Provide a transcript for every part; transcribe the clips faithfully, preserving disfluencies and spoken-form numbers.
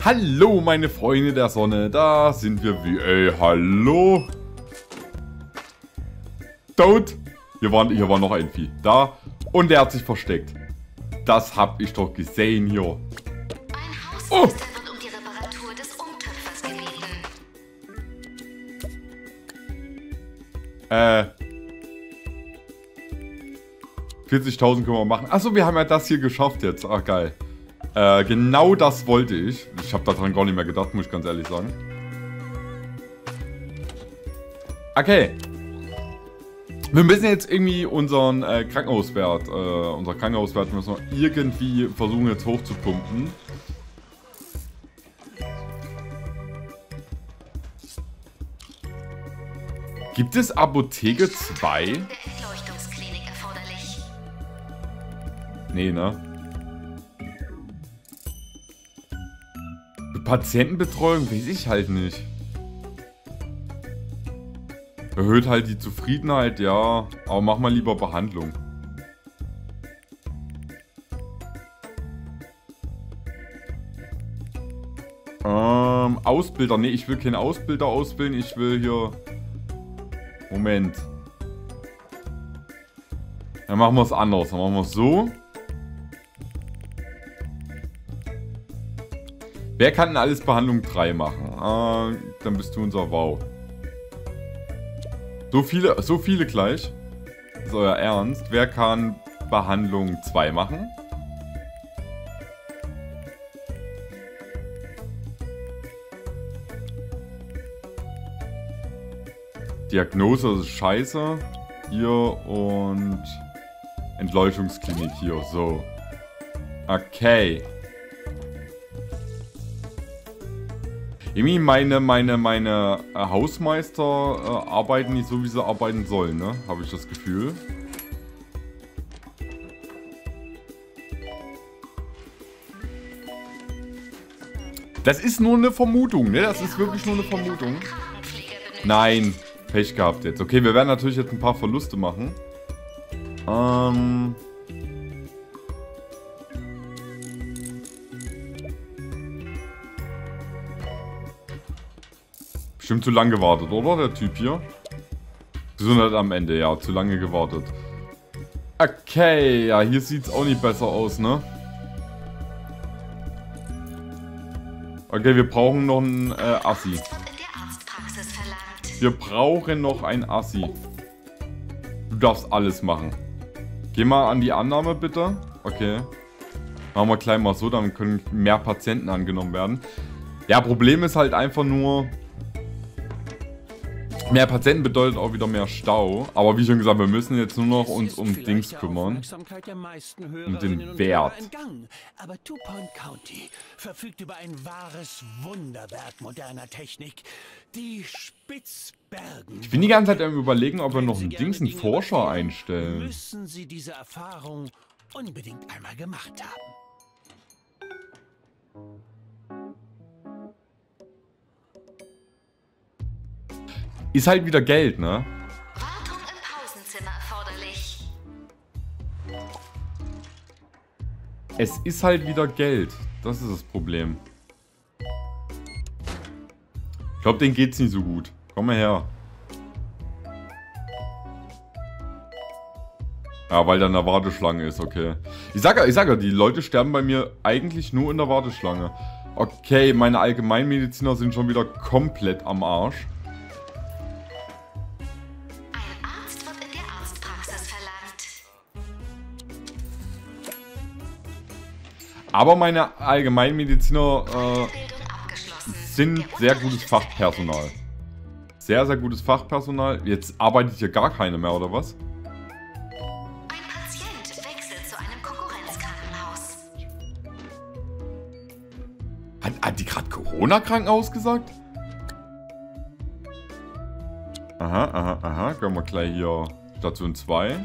Hallo meine Freunde der Sonne, da sind wir wie, ey, hallo. Tot. Hier war, hier war noch ein Vieh, da. Und der hat sich versteckt. Das hab ich doch gesehen hier. Ein Hausmeister Oh. wird um die Reparatur des Umtöpfers gebeten. Äh. vierzigtausend können wir machen. Achso, wir haben ja das hier geschafft jetzt. Ach, geil. Äh, genau das wollte ich. Ich habe daran gar nicht mehr gedacht, muss ich ganz ehrlich sagen. Okay. Wir müssen jetzt irgendwie unseren äh, Krankenhauswert, äh, unser Krankenhauswert müssen wir irgendwie versuchen jetzt hochzupumpen. Gibt es Apotheke zwei? Der Entleuchtungsklinik erforderlich. Nee, ne? Patientenbetreuung weiß ich halt nicht. Erhöht halt die Zufriedenheit, ja. Aber mach mal lieber Behandlung. Ähm, Ausbilder. Nee, ich will keinen Ausbilder ausbilden. Ich will hier... Moment. Dann machen wir es anders. Dann machen wir es so. Wer kann denn alles Behandlung drei machen? Äh, dann bist du unser Wow. So viele, so viele gleich. Das ist euer Ernst. Wer kann Behandlung zwei machen? Diagnose ist scheiße. Hier und Entleuchtungsklinik hier. So. Okay. Irgendwie meine, meine, meine äh, Hausmeister äh, arbeiten nicht so, wie sie arbeiten sollen, ne? Habe ich das Gefühl. Das ist nur eine Vermutung, ne? Das ist wirklich nur eine Vermutung. Nein, Pech gehabt jetzt. Okay, wir werden natürlich jetzt ein paar Verluste machen. Ähm... Bestimmt zu lange gewartet, oder? Der Typ hier. Gesundheit am Ende, ja. Zu lange gewartet. Okay, ja, hier sieht es auch nicht besser aus, ne? Okay, wir brauchen noch einen äh, Assi. Wir brauchen noch einen Assi. Du darfst alles machen. Geh mal an die Annahme, bitte. Okay. Machen wir gleich mal so, dann können mehr Patienten angenommen werden. Ja, Problem ist halt einfach nur... Mehr Patienten bedeutet auch wieder mehr Stau. Aber wie schon gesagt, wir müssen jetzt nur noch uns um Dings kümmern. Um den Wert. Aber Two Point County verfügt über ein wahres Wunderwerk moderner Technik. Die Spitzbergen. Ich bin die ganze Zeit am Überlegen, ob wir noch einen Dings, einen Forscher einstellen. Müssen Sie diese Erfahrung unbedingt einmal gemacht haben. Ist halt wieder Geld, ne? Wartung im Pausenzimmer erforderlich. Es ist halt wieder Geld. Das ist das Problem. Ich glaube, denen geht's nicht so gut. Komm mal her. Ja, weil da eine Warteschlange ist, okay. Ich sag ja, ich sag ja, die Leute sterben bei mir eigentlich nur in der Warteschlange. Okay, meine Allgemeinmediziner sind schon wieder komplett am Arsch. Aber meine Allgemeinmediziner äh, sind sehr gutes Fachpersonal. Sehr, sehr gutes Fachpersonal. Jetzt arbeitet hier gar keine mehr, oder was? Ein Patient wechselt zu einem Konkurrenzkrankenhaus. Hat, hat die gerade Corona-Krankenhaus gesagt? Aha, aha, aha. Können wir gleich hier Station zwei.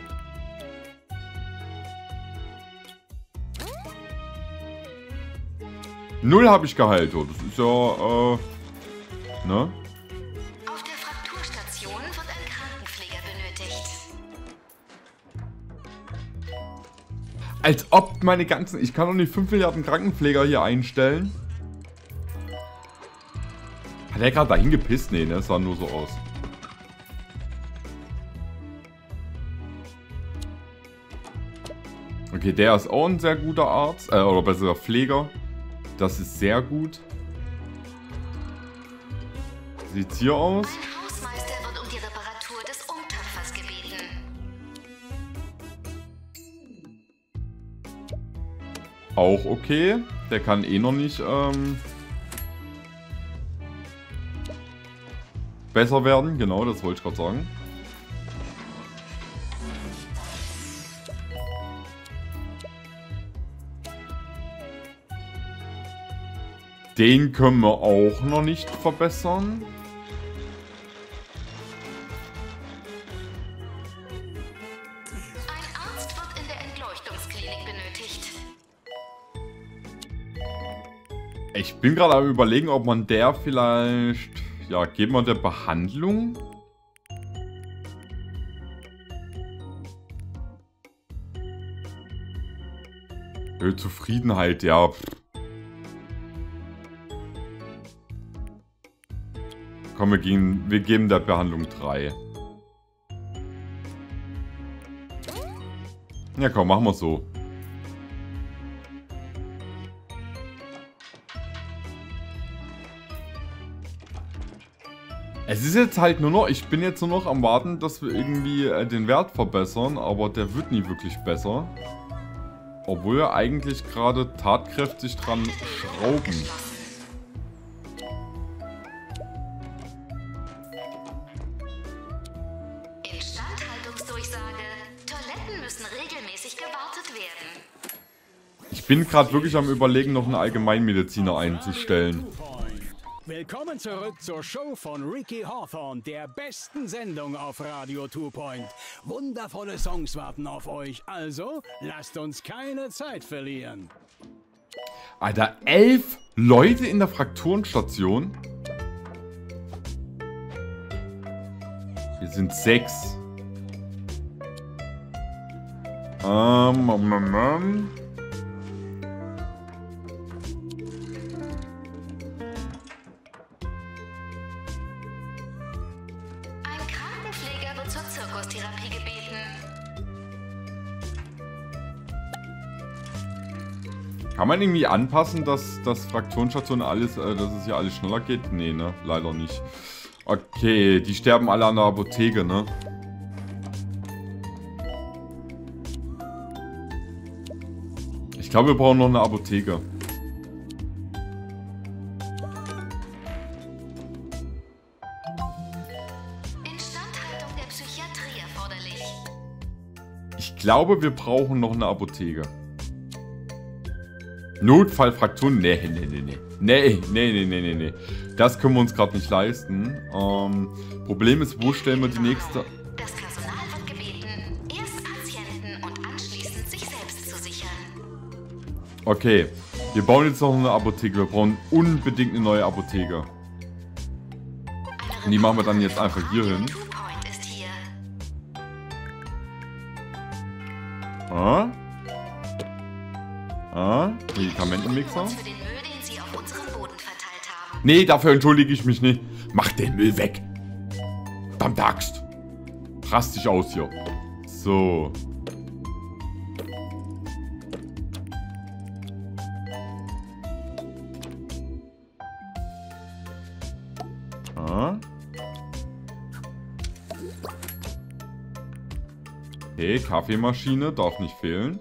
Null habe ich geheilt, oh. Das ist ja, äh, ne? Auf der Frakturstation wird ein Krankenpfleger benötigt. Als ob meine ganzen... Ich kann doch nicht fünf Milliarden Krankenpfleger hier einstellen. Hat er gerade dahin gepisst? Nee, ne? Das sah nur so aus. Okay, der ist auch ein sehr guter Arzt. Äh, oder besser Pfleger. Das ist sehr gut. Sieht's hier aus? Ein Hausmeister wird um die Reparatur des Umtöpfers gebeten. Auch okay. Der kann eh noch nicht ähm, besser werden. Genau, das wollte ich gerade sagen. Den können wir auch noch nicht verbessern. Ein Arzt wird in der Entleuchtungsklinik benötigt. Ich bin gerade am Überlegen, ob man der vielleicht... Ja, geben wir der Behandlung? Äh, Zufriedenheit, ja. Komm, wir, gehen, wir geben der Behandlung drei. Ja, komm, machen wir so. Es ist jetzt halt nur noch, ich bin jetzt nur noch am Warten, dass wir irgendwie äh, den Wert verbessern, aber der wird nie wirklich besser. Obwohl wir eigentlich gerade tatkräftig dran schrauben. Instandhaltungsdurchsage. Toiletten müssen regelmäßig gewartet werden. Ich bin gerade wirklich am Überlegen, noch einen Allgemeinmediziner einzustellen. Willkommen zurück zur Show von Ricky Hawthorne, der besten Sendung auf Radio Two Point. Wundervolle Songs warten auf euch, also lasst uns keine Zeit verlieren. Alter, elf Leute in der Frakturenstation? Wir sind sechs. Ähm, um, um, um. Zur Zirkustherapie gebeten. Kann man irgendwie anpassen, dass das Fraktionsstation alles, äh, dass es hier alles schneller geht? Nee, ne? Leider nicht. Okay, die sterben alle an der Apotheke, ne? Ich glaube, wir brauchen noch eine Apotheke. Ich glaube, wir brauchen noch eine Apotheke. Notfallfraktion? Nee, nee, nee, nee. Nee, nee, nee, nee, nee, nee. Das können wir uns gerade nicht leisten. Ähm, Problem ist, wo stellen wir die nächste... Das Personal wird gebeten, erst Patienten und anschließend sich selbst zu sichern. Okay, wir bauen jetzt noch eine Apotheke. Wir brauchen unbedingt eine neue Apotheke. Und die machen wir dann jetzt einfach hier hin. Ah? Ah? Medikamentenmixer? Nee, dafür entschuldige ich mich nicht. Mach den Müll weg. Verdammte Axt. Rast dich aus hier. So. Ah? Okay, Kaffeemaschine darf nicht fehlen.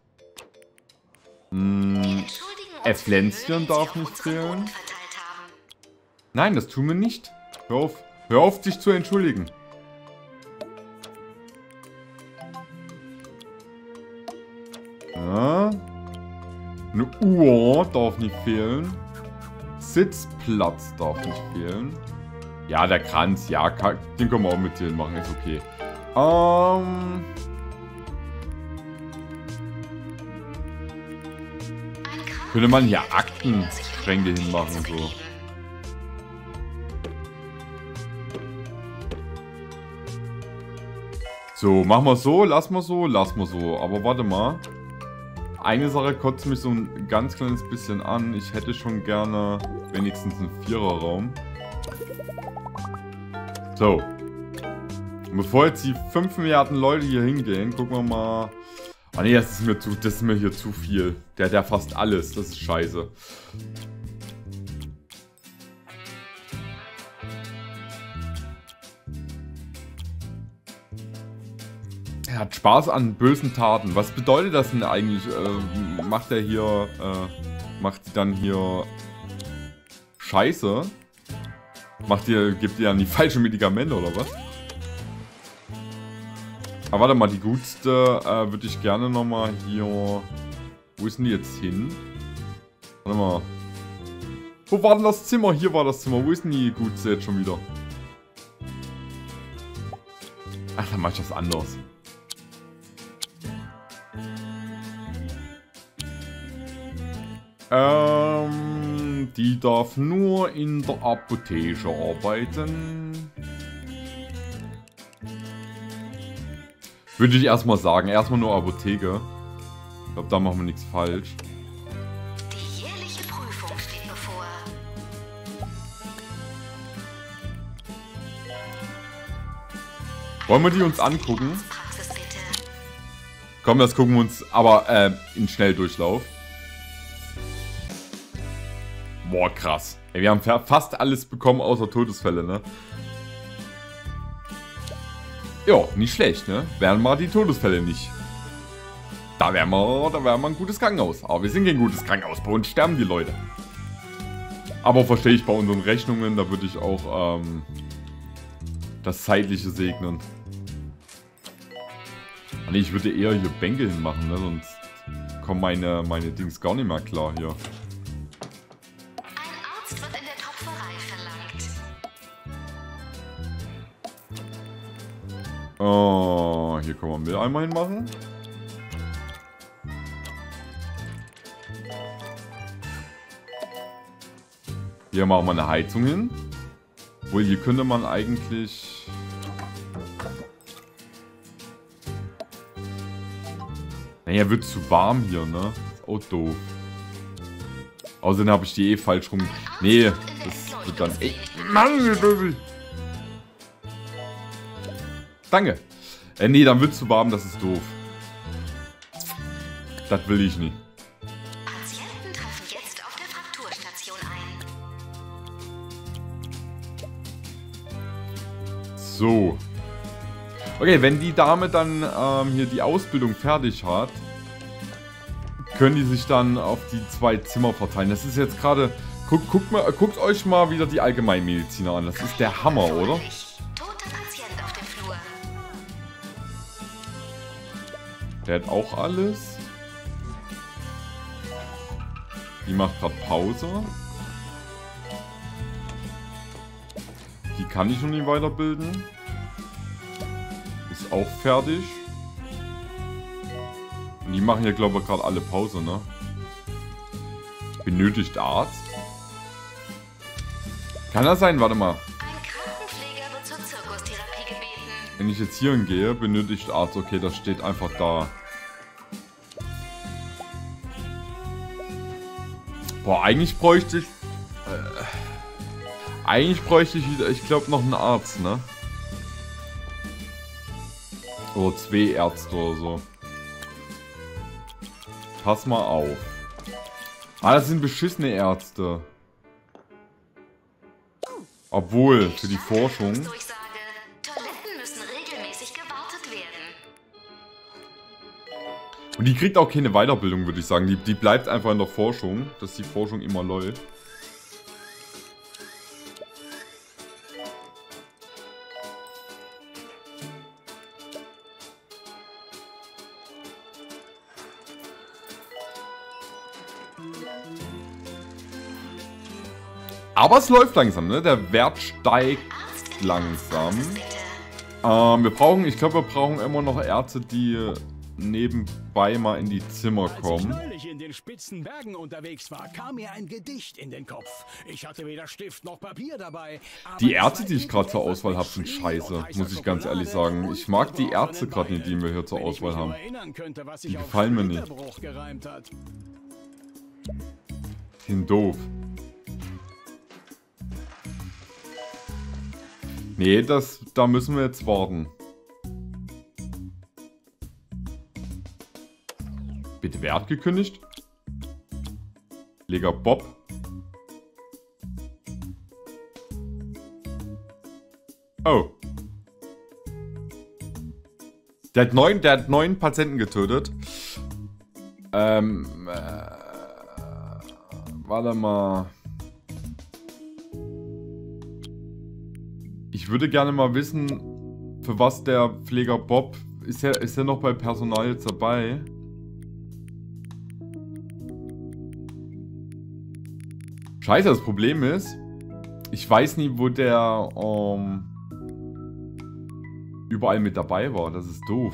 Hm, Äpflänzchen darf nicht fehlen. Nein, das tun wir nicht. Hör auf, hör auf, dich zu entschuldigen. Ja. Eine Uhr darf nicht fehlen. Sitzplatz darf nicht fehlen. Ja, der Kranz, ja, den können wir auch mit dir machen, ist okay. Ähm... Könnte man hier Aktenschränke hinmachen und so. So, machen wir so, lassen wir so, lassen wir so. Aber warte mal. Eine Sache kotzt mich so ein ganz kleines bisschen an. Ich hätte schon gerne wenigstens einen Viererraum. So. Bevor jetzt die fünf Milliarden Leute hier hingehen, gucken wir mal. Ah ne, das ist mir zu, das ist mir hier zu viel. Der hat ja fast alles. Das ist scheiße. Er hat Spaß an bösen Taten. Was bedeutet das denn eigentlich? Äh, macht er hier, äh, macht die dann hier Scheiße? Macht ihr, gibt ihr dann die falschen Medikamente oder was? Aber warte mal, die gutste äh, würde ich gerne nochmal hier... Wo ist denn die jetzt hin? Warte mal. Wo war denn das Zimmer? Hier war das Zimmer. Wo ist denn die gutste jetzt schon wieder? Ach, dann mach ich das anders. Ähm, die darf nur in der Apotheke arbeiten. Würde ich erstmal sagen. Erstmal nur Apotheke. Ich glaube, da machen wir nichts falsch. Die jährliche Prüfung steht bevor. Wollen wir die uns angucken? Komm, das gucken wir uns aber äh, in Schnelldurchlauf. Boah, krass. Ey, wir haben fast alles bekommen, außer Todesfälle, ne? Ja, nicht schlecht, ne? Wären mal die Todesfälle nicht. Da wären wir, da wären wir ein gutes Krankenhaus. Aber wir sind kein gutes Krankenhaus. Bei uns sterben die Leute. Aber verstehe ich bei unseren Rechnungen, da würde ich auch ähm, das Zeitliche segnen. Nee, ich würde eher hier Bänke hinmachen, ne? Sonst kommen meine, meine Dings gar nicht mehr klar hier. Ein Arzt wird in der Topferei verlangt. Oh, hier können wir Mülleimer hinmachen. Hier machen wir eine Heizung hin. Obwohl, hier könnte man eigentlich... Naja, wird zu warm hier, ne? Ist auch doof. Außerdem habe ich die eh falsch rum... Nee, das wird dann... Ey, Mann! Danke. Äh, nee, dann wird es zu warm, das ist doof. Das will ich nicht. Patienten treffen jetzt auf der Frakturstation ein. So. Okay, wenn die Dame dann ähm, hier die Ausbildung fertig hat, können die sich dann auf die zwei Zimmer verteilen. Das ist jetzt gerade... Guckt, guckt, mal, guckt euch mal wieder die Allgemeinmediziner an. Das ist der Hammer, oder? Toter Patient auf dem Flur. Der hat auch alles. Die macht gerade Pause. Die kann ich noch nicht weiterbilden. Ist auch fertig. Und die machen ja, glaube ich, gerade alle Pause, ne? Benötigt Arzt? Kann das sein? Warte mal. Ein Krankenpfleger wird zur Zirkustherapie gebeten. Wenn ich jetzt hier hingehe, benötigt Arzt. Okay, das steht einfach da. Boah, eigentlich bräuchte ich... Äh, eigentlich bräuchte ich wieder, ich glaube, noch einen Arzt, ne? Oder zwei Ärzte oder so. Pass mal auf. Ah, das sind beschissene Ärzte. Obwohl, für die Forschung... Toiletten müssen regelmäßig gewartet werden. Und die kriegt auch keine Weiterbildung, würde ich sagen. Die, die bleibt einfach in der Forschung, dass die Forschung immer läuft. Aber es läuft langsam, ne? Der Wert steigt langsam. Ähm, wir brauchen, ich glaube, wir brauchen immer noch Ärzte, die nebenbei mal in die Zimmer kommen. Als ich neulich in den spitzen Bergen unterwegs war, kam mir ein Gedicht in den Kopf. Ich hatte weder Stift noch Papier dabei. Die Ärzte, die ich gerade zur Auswahl habe, sind scheiße, muss ich ganz ehrlich sagen. Ich mag die Ärzte gerade nicht, die wir hier zur Auswahl haben. Die gefallen mir nicht. Die sind doof. Nee, das, da müssen wir jetzt warten. Bitte, wer hat gekündigt? Pfleger Bob. Oh. Der hat neun, der hat neun Patienten getötet. Ähm, äh, warte mal. Ich würde gerne mal wissen, für was der Pfleger Bob, ist er, ist er noch bei Personal jetzt dabei? Scheiße, das Problem ist, ich weiß nie, wo der ähm, überall mit dabei war. Das ist doof.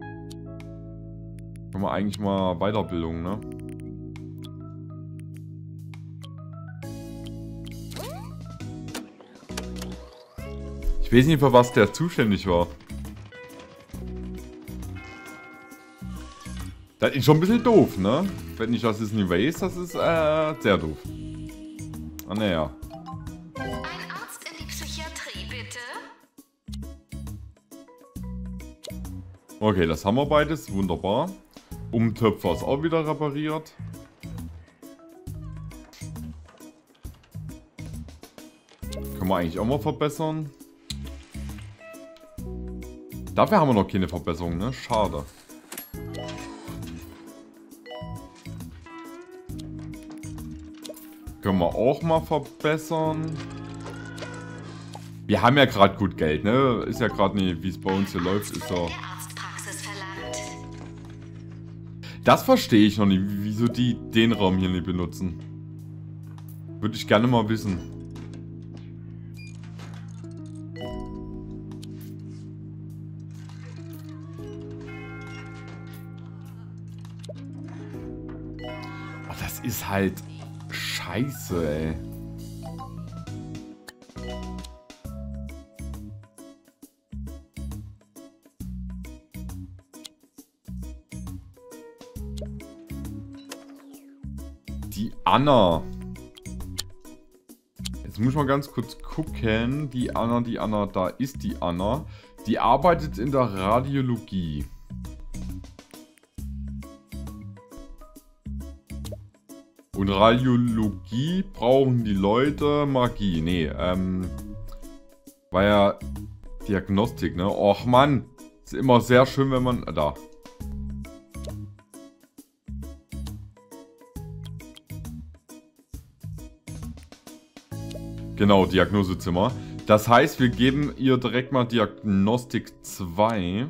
Können wir eigentlich mal Weiterbildung, ne? Ich weiß nicht, für was der zuständig war. Das ist schon ein bisschen doof, ne? Wenn ich das jetzt nicht weiß, das ist äh, sehr doof. Ah, naja. Ein Arzt in die Psychiatrie, bitte. Okay, das haben wir beides. Wunderbar. Umtöpfer ist auch wieder repariert. Können wir eigentlich auch mal verbessern. Dafür haben wir noch keine Verbesserung, ne? Schade. Können wir auch mal verbessern. Wir haben ja gerade gut Geld, ne? Ist ja gerade nicht, wie es bei uns hier läuft, ist so. Das verstehe ich noch nicht, wieso die den Raum hier nicht benutzen. Würde ich gerne mal wissen. Oh, das ist halt scheiße, ey. Die Anna. Jetzt muss ich mal ganz kurz gucken. Die Anna, die Anna, da ist die Anna. Die arbeitet in der Radiologie. Und Radiologie brauchen die Leute Magie. Nee, ähm... war ja Diagnostik, ne? Och, Mann. Ist immer sehr schön, wenn man... Äh, da. Genau, Diagnosezimmer. Das heißt, wir geben ihr direkt mal Diagnostik zwei.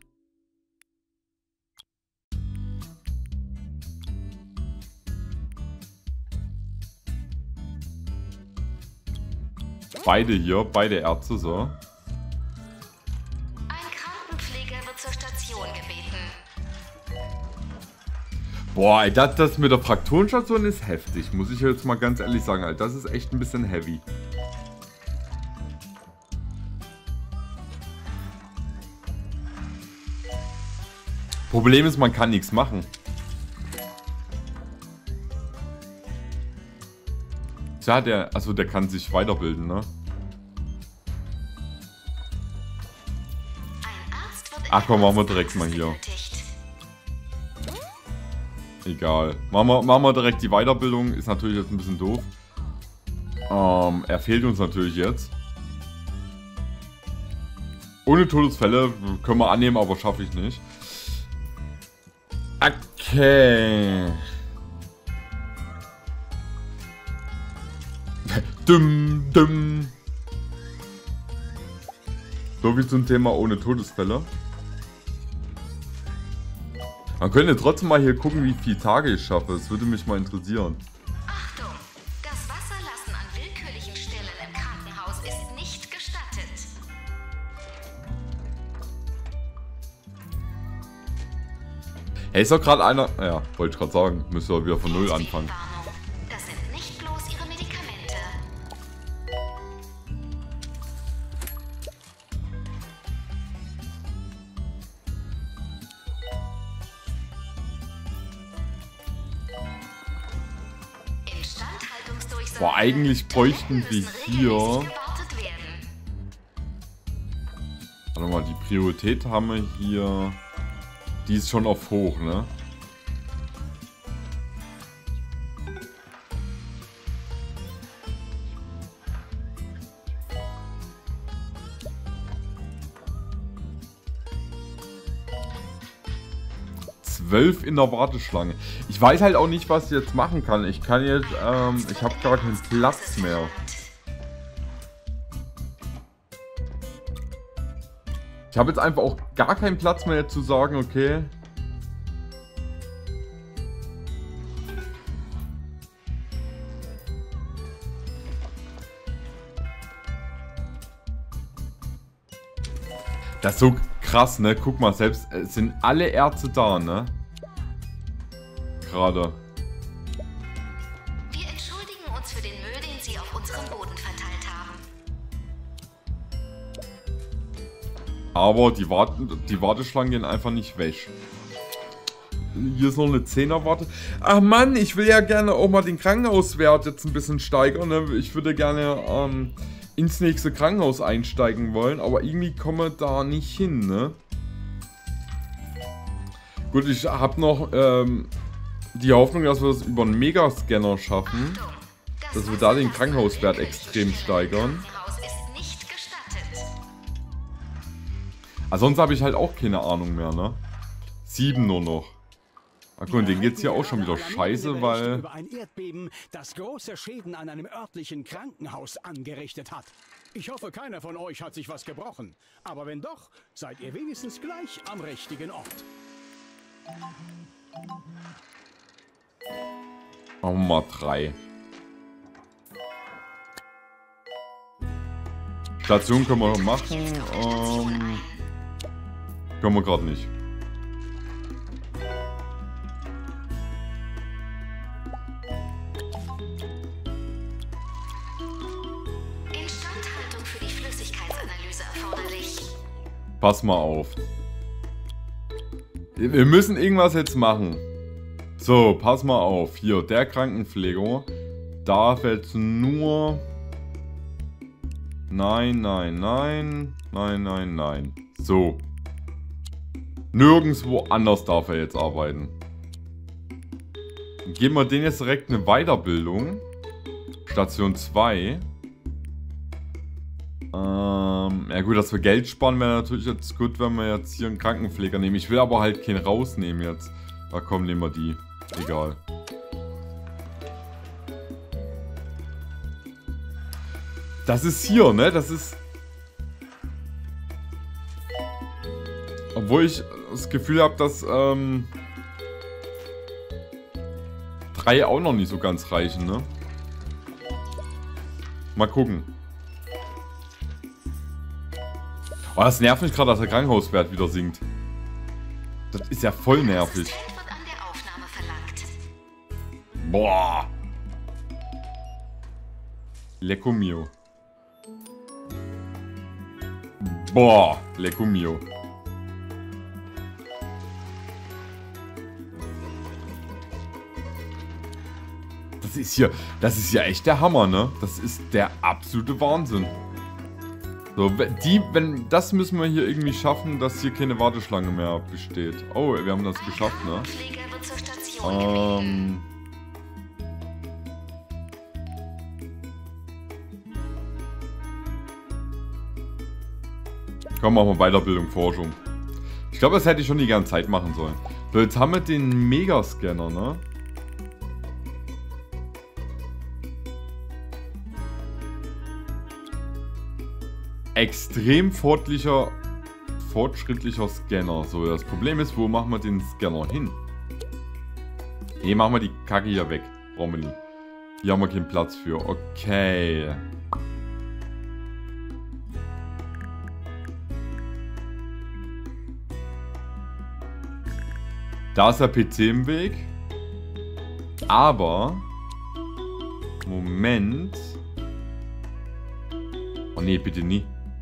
Beide hier, beide Ärzte, so. Ein Krankenpfleger wird zur Station gebeten. Boah, ey, das, das mit der Frakturenstation ist heftig, muss ich jetzt mal ganz ehrlich sagen, Alter. Das ist echt ein bisschen heavy. Problem ist, man kann nichts machen. Ja, der, also der kann sich weiterbilden, ne? Ach komm, machen wir direkt mal hier. Egal. Machen wir, machen wir direkt die Weiterbildung. Ist natürlich jetzt ein bisschen doof. Ähm, er fehlt uns natürlich jetzt. Ohne Todesfälle können wir annehmen, aber schaffe ich nicht. Okay. Dumm, dumm. So viel zum Thema ohne Todesfälle. Man könnte trotzdem mal hier gucken, wie viele Tage ich schaffe. Das würde mich mal interessieren. Achtung! Das Wasserlassen an willkürlichen Stellen im Krankenhaus ist nicht gestattet. Hey, ist doch gerade einer... Ja, wollte ich gerade sagen. Müssen wir wieder von Null anfangen. Das sind nicht bloß ihre Medikamente. Boah, eigentlich bräuchten wir hier... Warte mal, die Priorität haben wir hier. Die ist schon auf hoch, ne? zwölf in der Warteschlange. Ich weiß halt auch nicht, was ich jetzt machen kann. Ich kann jetzt, ähm, ich habe gar keinen Platz mehr. Ich habe jetzt einfach auch gar keinen Platz mehr zu sagen, okay. Das ist so krass, ne? Guck mal, selbst es sind alle Ärzte da, ne? Gerade. Wir entschuldigen uns für den Müll, den Sie auf unserem Boden verteilt haben. Aber die, Wart die Warteschlangen gehen einfach nicht weg. Hier ist noch eine Zehner-Warte. Ach Mann, ich will ja gerne auch mal den Krankenhauswert jetzt ein bisschen steigern. Ne? Ich würde gerne ähm, ins nächste Krankenhaus einsteigen wollen, aber irgendwie kommen wir da nicht hin, ne? Gut, ich habe noch ähm, die Hoffnung, dass wir das über einen Megascanner schaffen. Dass wir da den Krankenhauswert extrem steigern. Ansonsten habe ich halt auch keine Ahnung mehr, ne? Sieben nur noch. Ach gut, denen geht's hier auch schon wieder scheiße, weil... Über ein Erdbeben, das große Schäden an einem örtlichen Krankenhaus angerichtet hat. Ich hoffe, keiner von euch hat sich was gebrochen. Aber wenn doch, seid ihr wenigstens gleich am richtigen Ort. Machen wir mal drei. Station können wir noch machen. Ähm, können wir gerade nicht. Instandhaltung für die Flüssigkeitsanalyse erforderlich. Pass mal auf. Wir müssen irgendwas jetzt machen. So, pass mal auf. Hier, der Krankenpfleger darf jetzt nur... Nein, nein, nein. Nein, nein, nein. So. Nirgendwo anders darf er jetzt arbeiten. Geben wir denen jetzt direkt eine Weiterbildung. Station zwei. Ähm, ja gut, dass wir Geld sparen, wäre natürlich jetzt gut, wenn wir jetzt hier einen Krankenpfleger nehmen. Ich will aber halt keinen rausnehmen jetzt. Na komm, nehmen wir die. Egal. Das ist hier, ne? Das ist... Obwohl ich das Gefühl habe, dass ähm, drei auch noch nicht so ganz reichen, ne? Mal gucken. Oh, das nervt mich gerade, dass der Krankenhauswert wieder sinkt. Das ist ja voll nervig. Boah. Lecco mio. Boah, lecco mio. Das ist hier, das ist ja echt der Hammer, ne? Das ist der absolute Wahnsinn. So, die, wenn, das müssen wir hier irgendwie schaffen, dass hier keine Warteschlange mehr besteht. Oh, wir haben das geschafft, ne? Ähm... Komm, machen wir Weiterbildung, Forschung. Ich glaube, das hätte ich schon die ganze Zeit machen sollen. So, jetzt haben wir den Megascanner, ne? Extrem fortlicher, fortschrittlicher Scanner. So, das Problem ist, wo machen wir den Scanner hin? Ne, machen wir die Kacke hier weg. Brauchen wir nie. Hier haben wir keinen Platz für. Okay. Da ist der P C im Weg. Aber... Moment. Oh nee, bitte nie.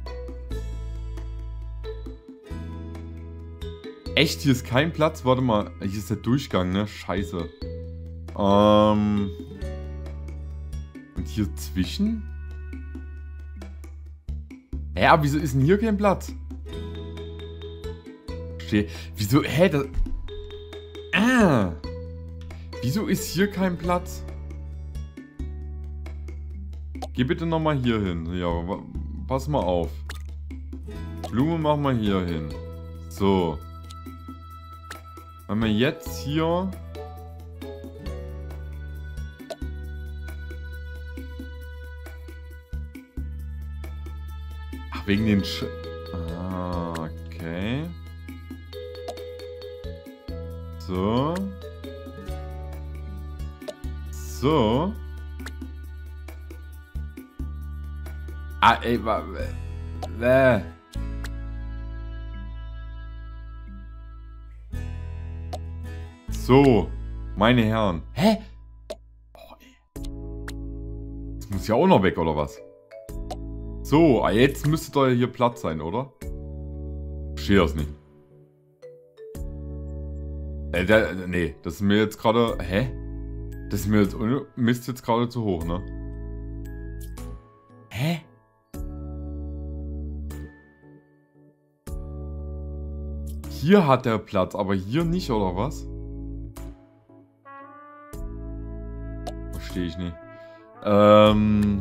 Echt, hier ist kein Platz? Warte mal. Hier ist der Durchgang, ne? Scheiße. Ähm... Und hier zwischen? Ja, wieso ist denn hier kein Platz? Verstehe. Wieso? Hä? Das... Ah. Wieso ist hier kein Platz? Geh bitte nochmal hier hin. Ja, pass mal auf. Blume machen wir hier hin. So. Wenn wir jetzt hier... Ach, wegen den Sch... Ah, okay. So. So. Ah, ey, wa... Äh. So. Meine Herren. Hä? Oh, ey. Das muss ja auch noch weg, oder was? So, ah, jetzt müsste doch hier Platz sein, oder? Verstehe das nicht. Äh, der, nee, das ist mir jetzt gerade... Hä? Das ist mir jetzt... Mist jetzt gerade zu hoch, ne? Hä? Hier hat der Platz, aber hier nicht, oder was? Verstehe ich nicht. Ähm...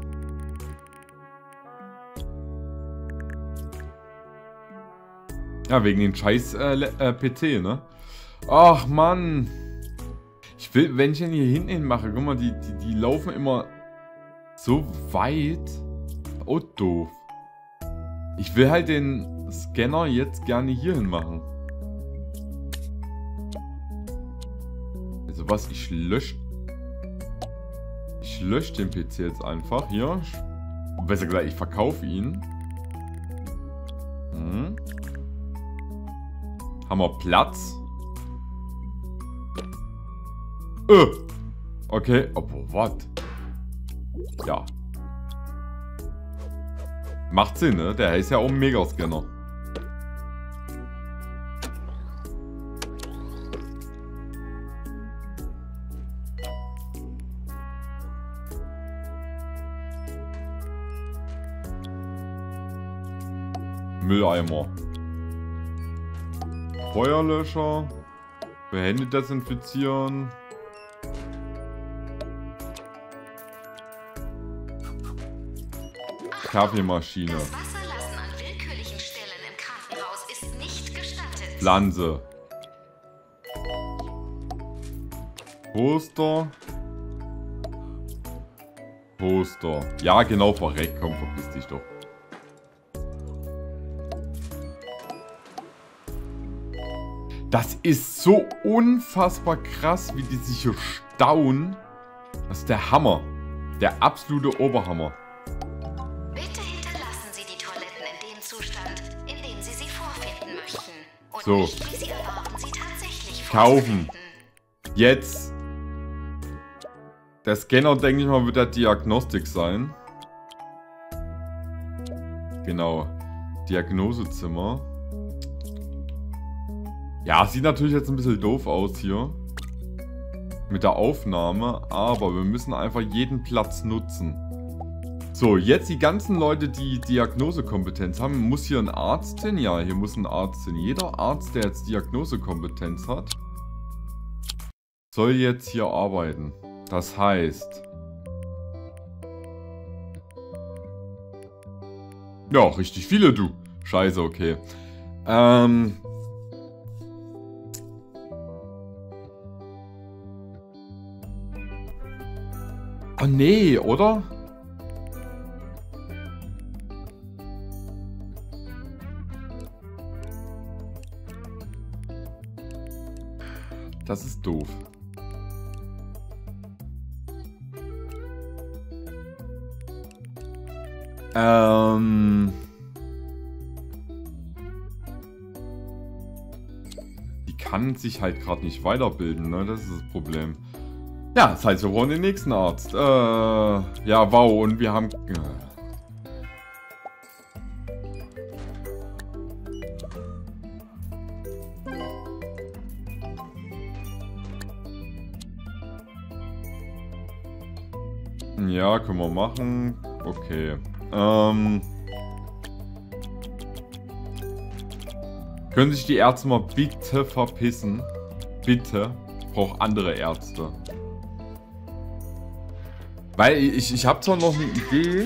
Ja, wegen den scheiß äh, äh, P C, ne? Ach, Mann. Ich will, wenn ich den hier hinten hin mache, guck mal, die, die, die laufen immer so weit. Oh, doof. Ich will halt den Scanner jetzt gerne hier hin machen. Also was, ich lösche... Ich lösche den P C jetzt einfach hier. Besser gesagt, ich verkaufe ihn. Hm. Haben wir Platz? Äh. Okay, aber was? Ja. Macht Sinn, ne? Der ist ja auch ein Megascanner. Mülleimer. Feuerlöscher. Für Hände desinfizieren. Kaffeemaschine. Das Wasserlassen an willkürlichen Stellen im Krankenhaus ist nicht gestattet. Pflanze. Poster. Poster. Ja, genau, verreckt. Komm, verpiss dich doch. Das ist so unfassbar krass, wie die sich hier stauen. Das ist der Hammer. Der absolute Oberhammer. Bitte hinterlassen Sie die Toiletten in dem Zustand, in dem Sie sie vorfinden möchten. Und So. nicht, wie Sie erwarten, sie tatsächlich Kaufen. vorzufinden. Jetzt. Der Scanner, denke ich mal, wird der Diagnostik sein. Genau. Diagnosezimmer. Ja, sieht natürlich jetzt ein bisschen doof aus hier. Mit der Aufnahme. Aber wir müssen einfach jeden Platz nutzen. So, jetzt die ganzen Leute, die Diagnosekompetenz haben. Muss hier ein Arzt hin? Ja, hier muss ein Arzt hin. Jeder Arzt, der jetzt Diagnosekompetenz hat, soll jetzt hier arbeiten. Das heißt... Ja, richtig viele, du. Scheiße, okay. Ähm... Oh nee, oder? Das ist doof. Ähm... Die kann sich halt gerade nicht weiterbilden, ne? Das ist das Problem. Ja, das heißt, wir brauchen den nächsten Arzt. Äh, ja, wow, und wir haben... Äh. Ja, können wir machen. Okay. Ähm... Können sich die Ärzte mal bitte verpissen? Bitte. Ich brauche andere Ärzte. Weil ich, ich habe zwar noch eine Idee.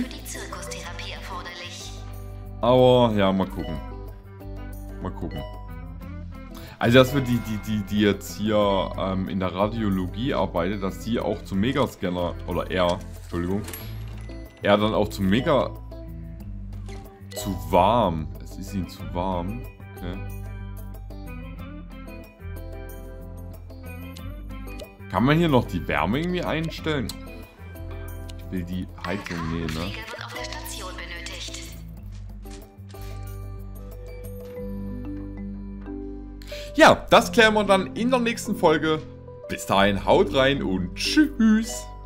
Aber ja, mal gucken. Mal gucken. Also, dass wir die, die, die, die jetzt hier ähm, in der Radiologie arbeitet, dass die auch zum Megascanner, oder er, Entschuldigung, er dann auch zum Mega... Zu warm. Es ist ihm zu warm. Okay. Kann man hier noch die Wärme irgendwie einstellen? Ich will die Heizung nehmen, ne? Ja, das klären wir dann in der nächsten Folge. Bis dahin, haut rein und tschüss.